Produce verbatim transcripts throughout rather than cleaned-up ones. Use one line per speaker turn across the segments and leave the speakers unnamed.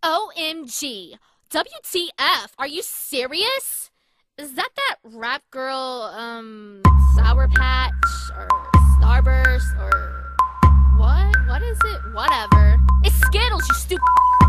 O M G. W T F? Are you serious? Is that that rap girl, um, Sour Patch, or Starburst, or what? What is it? Whatever. It's Skiddalz, you stupid.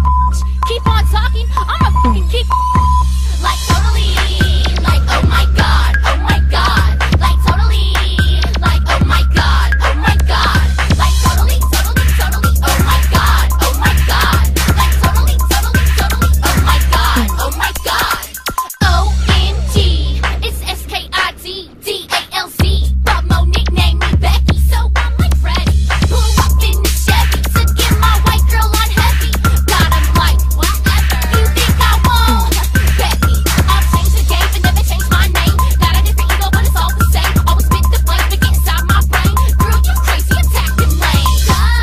Keep on talking, I'ma fucking keep like totally, like oh my god, oh my god, like totally, like oh my god, oh my god, like totally, totally, totally, oh my god, oh my god, like totally, totally, totally, oh my god, oh my god. O M G, it's S K I D D A L Z, but Mo nicknamed me Becky, so I'm like Freddy. Pull up in the Chevy to get my white girl on heavy. God, I'm like, whatever. You think I won't? Becky, I'll change the game and never change my name. Got a different ego, but it's all the same. Always spit the flame, but get inside my brain. Girl, you crazy, attacking lane.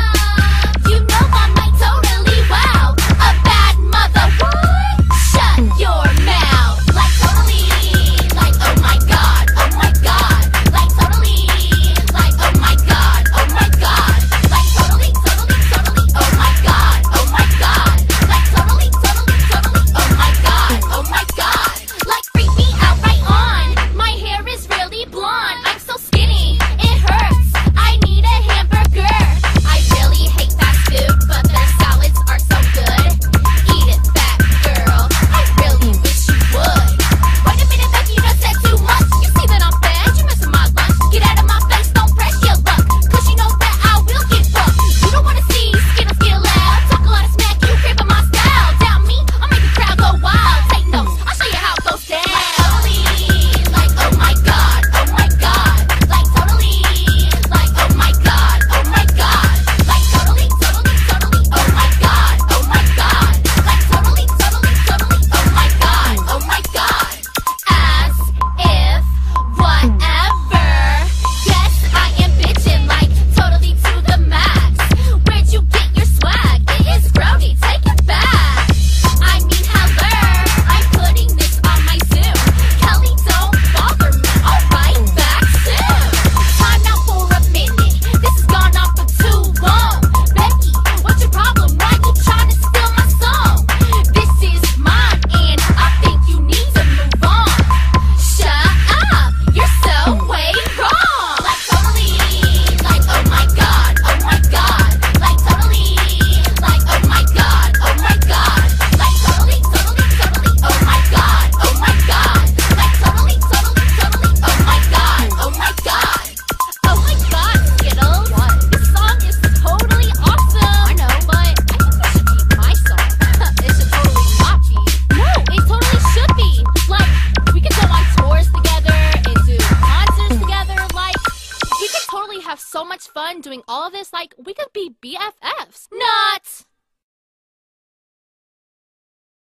Duh, you know I'm like totally wow. A bad mother, what? Shut your mouth. Like totally, like oh my god, oh my god. Like totally, like oh my god, oh my god. Like totally, totally, totally, oh my god, oh my god. Like totally, totally, totally, oh my god, oh my god. Like freak me out right on. My hair is really blonde. I'm so skinny, it hurts. I need a hamburger. I really hate fast food, but their salads are so good. Eat it, fat girl. I really wish you would. Wait a minute, Becky, you done said too much. You see that I'm fed, you messing my lunch. Get out of my face, don't press your luck. Cause you know that I will get fucked. You don't wanna see Skiddalz get loud. Talk a lot of smack, you cribbing my style. Doubt me, I'll make the crowd go wild. Take notes, I'll show you how it goes down. Like totally, like oh my god, oh my god. Like totally, like oh my god, oh my god. Like totally, totally, totally, oh my god, oh my god. Like totally, totally, totally, oh my god, oh my god. As if, whatever. Yes, I am bitchin' like totally to the max. Where'd you get your swag? It is grody, take it back. I mean, hello, I'm putting this on my Zoom. Kelly, don't bother me, I'll write back soon. Time out for a minute, this has gone on for too long. Becky, what's your problem? Why you trying to steal my song? This is mine, and I think you need to move on. Shut up, you're so way wrong. Like totally, like oh my god, oh my god. Like totally, like oh my god, oh my god. Like totally, totally, totally, oh my god, oh my god. Like totally, totally, totally, oh my god, oh my god. Oh my god, Skiddalz. What? This song is totally awesome. I know, but I think it should be my song. It should totally not be. No, it totally should be. Like, we could go on tours together and do concerts together. Like, we could totally have so much fun doing all of this. Like, we could be B F Fs. Not!